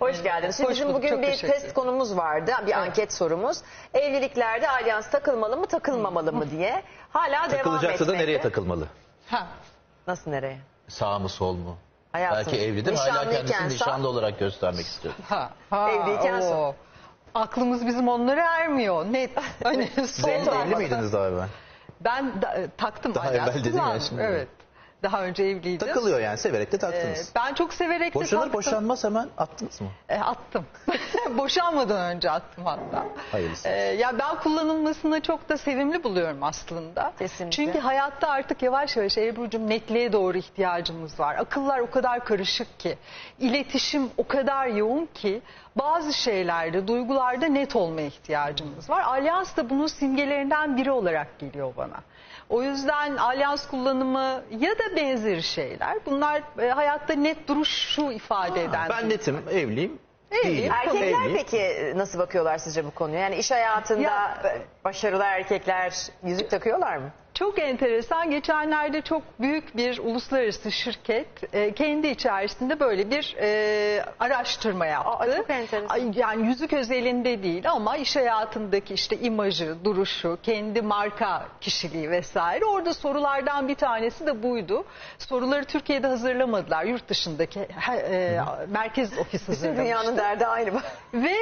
Hoş geldiniz. Şimdi Hoş bizim bulduk, bugün çok bir teşekkür test konumuz vardı. Bir anket sorumuz. Evliliklerde alyans takılmalı mı takılmamalı mı diye. Hala devam Takılacaksa etmekte. da nereye takılmalı? Ha. Nasıl nereye? Sağ mı sol mu? Hayatım, Belki evlidir, hala nişanlıyken kendisini sağ. nişanlı olarak göstermek istiyor. Evliyken sol. Aklımız bizim onlara ermiyor. Net. Hani sol Evli olmasa. miydiniz daha evvel? Ben taktım. Daha alyans evvel dedin ya kullandım. şimdi. Evet. Daha önce evliydim. Takılıyor yani, severek de taktınız. Ben çok severek de Boşanır taktım. boşanmaz hemen attınız mı? Attım. Boşanmadan önce attım hatta. Hayırlısı. Ya ben kullanılmasını çok da sevimli buluyorum aslında. Kesinlikle. Çünkü hayatta artık yavaş yavaş Ebru'cum netliğe doğru ihtiyacımız var. Akıllar o kadar karışık ki, iletişim o kadar yoğun ki bazı şeylerde, duygularda net olmaya ihtiyacımız var. Alyans da bunun simgelerinden biri olarak geliyor bana. O yüzden alyans kullanımı ya da benzeri şeyler, bunlar hayatta net duruşu ifade eden. Ben netim, evliyim. Evliyim. Değilim. Erkekler Evliyim. peki nasıl bakıyorlar sizce bu konuya? Yani iş hayatında Ya- başarılı erkekler yüzük takıyorlar mı? Çok enteresan. Geçenlerde çok büyük bir uluslararası şirket kendi içerisinde böyle bir araştırma yaptı. Çok enteresan. Yani yüzük özelinde değil ama iş hayatındaki işte imajı, duruşu, kendi marka kişiliği vesaire. Orada sorulardan bir tanesi de buydu. Soruları Türkiye'de hazırlamadılar. Yurt dışındaki merkez ofis Bütün hazırlamıştı. dünyanın derdi aynı. Ve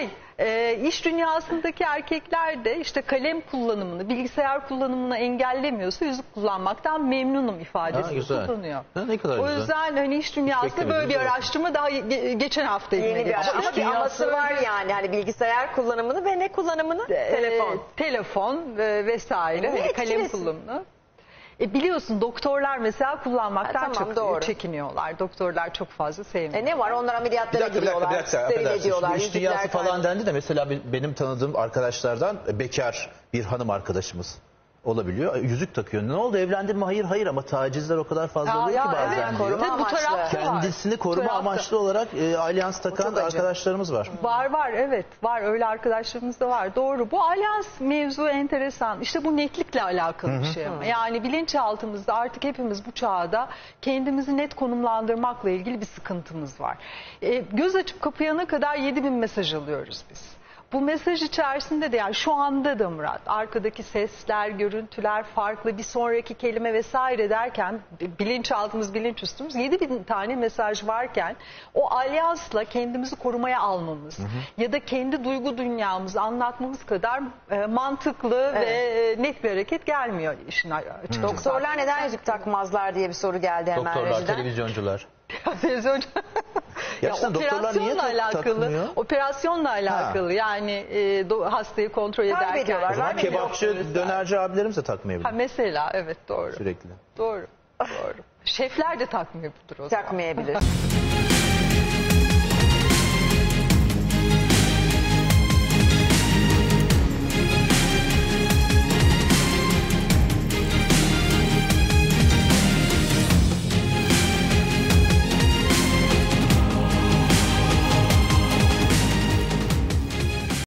iş dünyasındaki erkekler de işte kalem kullanımını, bilgisayar kullanımını engellemiyorsa yüzük kullanmaktan memnunum ifadesini güzel. kullanıyor. Ha, ne kadar O güzel. yüzden hani iş dünyasında böyle bir beklemedim. araştırma daha geçen hafta Yeni bir edildi. ama bir aması var yani. Hani bilgisayar kullanımını ve ne kullanımını? Telefon. Telefon vesaire, Ne hani kalem etkilesin? kullanımını. Biliyorsun doktorlar mesela kullanmaktan Ha, tamam, çok doğru. çekiniyorlar. Doktorlar çok fazla sevmiyor. Ne var? Onlar ameliyatlara giriyorlar. Steril affedersiniz. ediyorlar. Şimdi iş dünyası yüzükler falan dendi de mesela benim tanıdığım arkadaşlardan bekar bir hanım arkadaşımız olabiliyor. Yüzük takıyor. Ne oldu, evlendin mi? Hayır hayır, ama tacizler o kadar fazla oluyor ki bazen evet, diyor. koruma tabii bu amaçlı. tarafta var. Kendisini koruma Tarafta. amaçlı olarak alyans takan çok acı. arkadaşlarımız var. Var evet var, öyle arkadaşlarımız da var, doğru. Bu alyans mevzu enteresan, işte bu netlikle alakalı bir şey ama yani bilinçaltımızda artık hepimiz bu çağda kendimizi net konumlandırmakla ilgili bir sıkıntımız var. Göz açıp kapayana kadar 7000 mesaj alıyoruz biz. Bu mesaj içerisinde de, yani şu anda da Murat, arkadaki sesler, görüntüler farklı, bir sonraki kelime vesaire derken bilinçaltımız, bilinçüstümüz 7000 tane mesaj varken o alyansla kendimizi korumaya almamız ya da kendi duygu dünyamızı anlatmamız kadar mantıklı ve net bir hareket gelmiyor işin açıkçası. Doktorlar neden yüzük takmazlar diye bir soru geldi hemen Doktorlar, rejiden. televizyoncular. Gerçekten doktorlar niye takmıyor? Operasyonla alakalı yani hastayı kontrol ederken. Kaybediyorlar. O zaman Var mı? kebapçı, dönerci abilerimiz de takmayabilir. Mesela evet, doğru. Sürekli. Doğru. Şefler de takmıyor budur o zaman. Takmayabilir.